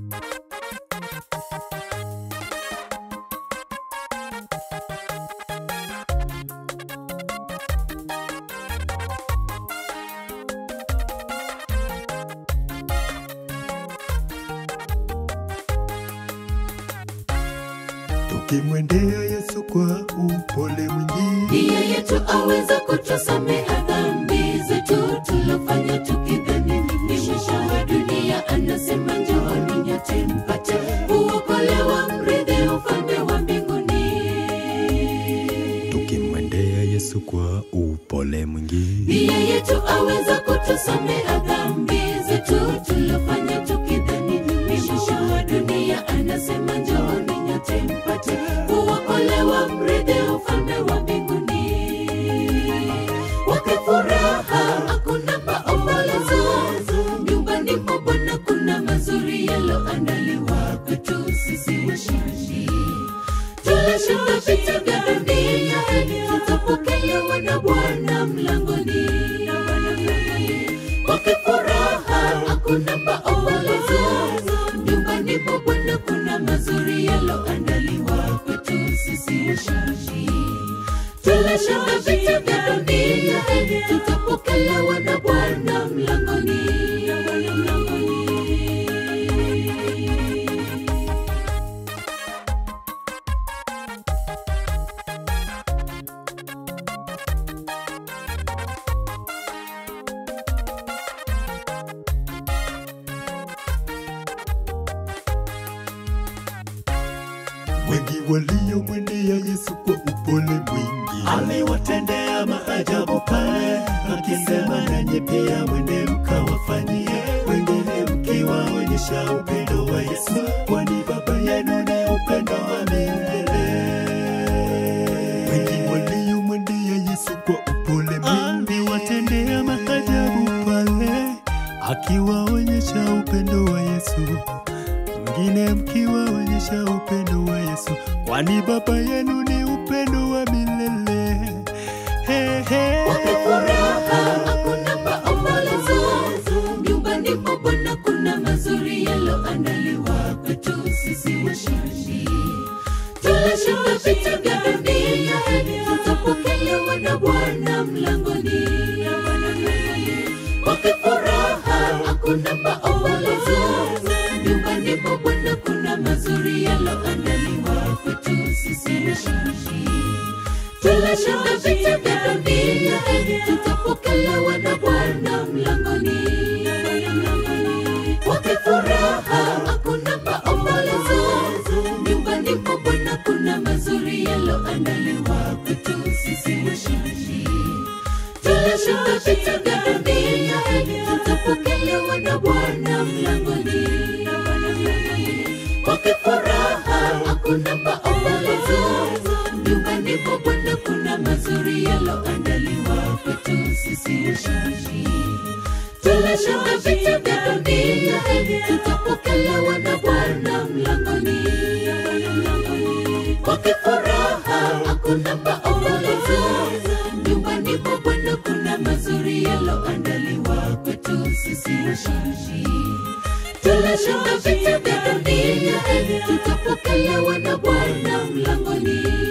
Tukimwendea Yesu kwa upole mwingi, nia yetu aweza kutusamea dhambi zetu tulofanya tukidhani ni mwisho wa dunia. Anasema njooni nyote mpate kuokolewa, mrithi ufalme wa mbinguni. tukimwendea Yesu kwa upole mwingi, nia yetu aweza kutusamea dhambi zetu tulofanya tukidhani ni mwisho wa dunia. Anasema njooni nyote mpate kuokolewa, mrithi ufalme wa mbinguni. Wakifuraha hakuna maombolezo, nyumbani mwa Bwana kuna mazuri yaloandaliwa kwetu sisi washindi. Tulishinda vita vya dunia, tutapokelewa na Bwana mlangoni. Wakifuraha hakuna maombolezo, nyumbani mwa Bwana kuna mazuri yaloandaliwa kwetu sisi washindi. Tulishinda vita vya dunia, tutapokelewa na Bwana mlangoni. wengi waliomwendea Yesu kwa upole mwingi, aliwatendea maajabu pale, akisema nanyi pia mwende mkawafanyie wengine, mkiwaonyesha upendo wa Yesu, kwani Baba yenu ni upendo wa milele. wengi waliomwendea Yesu kwa upole mwingi, aliwatendea maajabu pale, akiwaonyesha upendo wa Yesu, wengine mkiwaonyesha upendo wa Yesu, kwani Baba yenu ni upendo wa milele. Hey, hey. Wakifuraha hakuna maombolezo, nyumbani mwa Bwana kuna mazuri yaloandaliwa kwetu sisi washindi. Tulishinda vita vya dunia, tutapokelewa na Bwana mlangoni. Wakifuraha hakuna maombolezo, nyumbani mwa Bwana kuna mazuri yaloandaliwa kwetu sisi washindi. Tulishinda vita vya dunia, tutapokelewa na Bwana mlangoni. Wakifuraha hakuna maombolezo, nyumbani mwa Bwana kuna mazuri yaloandaliwa kwetu sisi washindi. Tulishinda vita vya dunia, tutapokelewa na Bwana mlangoni. Wakifuraha hakuna maombolezo, nyumbani mwa Bwana kuna mazuri yaloandaliwa kwetu sisi washindi. Tulishinda vita vya dunia, tutapokelewa na Bwana mlangoni. Wakifuraha hakuna maombolezo, nyumbani mwa Bwana kuna mazuri yaloandaliwa kwetu sisi washindi. Tulishinda vita vya dunia, tutapokelewa na Bwana mlangoni.